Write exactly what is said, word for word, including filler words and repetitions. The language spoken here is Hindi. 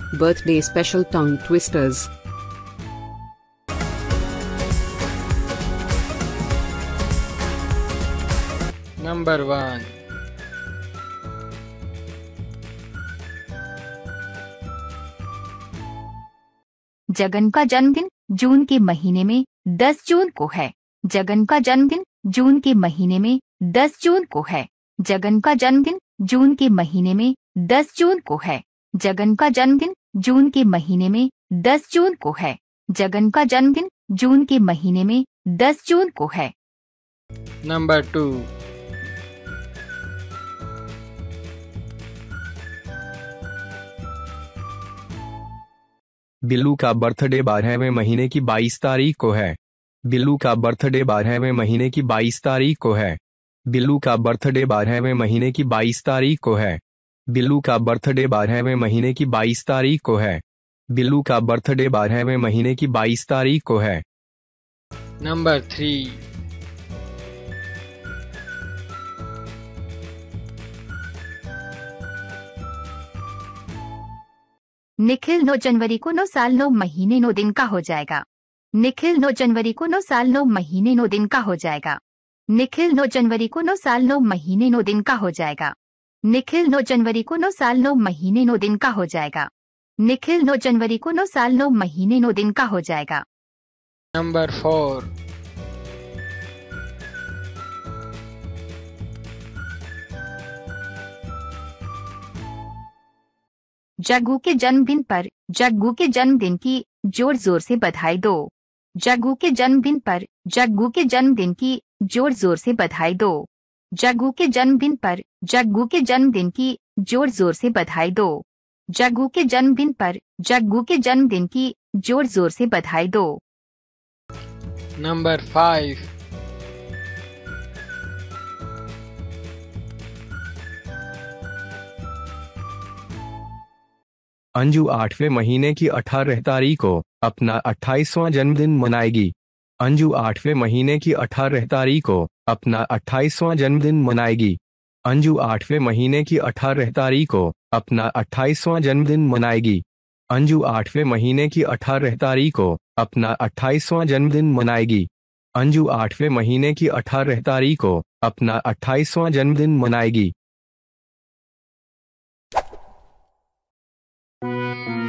Birthday special tongue twisters. Number one. Jagan का जन्मदिन जून के महीने में दस जून को है। जगन का जन्मदिन जून के महीने में दस जून को है। जगन का जन्मदिन जून के महीने में दस जून को है। जगन का जन्मदिन जून के महीने में दस जून को है। जगन का जन्मदिन जून के महीने में दस जून को है। Number two. बिल्लू का बर्थडे बारहवें महीने की बाईस तारीख को है। बिल्लू का बर्थडे बारहवें महीने की बाईस तारीख को है। बिल्लू का बर्थडे बारहवें महीने की बाईस तारीख को है। बिल्लू का बर्थडे बारहवें महीने की बाईस तारीख को है। बिल्लू का बर्थडे बारहवें महीने की बाईस तारीख को है। Number three. निखिल नौ जनवरी को नौ साल नौ महीने नौ दिन का हो जाएगा। निखिल नौ जनवरी को नौ साल नौ महीने नौ दिन का हो जाएगा। निखिल नौ जनवरी को नौ साल नौ महीने नौ दिन का हो जाएगा। निखिल नौ जनवरी को नौ साल नौ महीने नौ दिन का हो जाएगा। निखिल नौ जनवरी को नौ साल नौ महीने नौ दिन का हो जाएगा। Number four. जग्गू के जन्मदिन पर जग्गू के जन्मदिन की जोर जोर से बधाई दो। जग्गू के जन्मदिन पर जग्गू के जन्मदिन की जोर जोर से बधाई दो। जग्गू के जन्मदिन पर जग्गू के जन्मदिन की जोर जोर से बधाई दो। जग्गू के जन्मदिन पर जग्गू के जन्मदिन की जोर जोर से बधाई दो। Number five. अंजू आठवें महीने की अठारह तारीख को अपना अट्ठाईसवां जन्मदिन मनाएगी। अंजू आठवें महीने की अठारह तारीख को अपना अट्ठाईसवां जन्मदिन मनाएगी। अंजू आठवें महीने की अठारह तारीख को अपना अट्ठाईसवां जन्मदिन मनाएगी। अंजू आठवें महीने की अठारह तारीख को अपना अट्ठाईसवां जन्मदिन मनाएगी। अंजू आठवें महीने की अठारह तारीख को अपना अट्ठाईसवां जन्मदिन मनाएगी।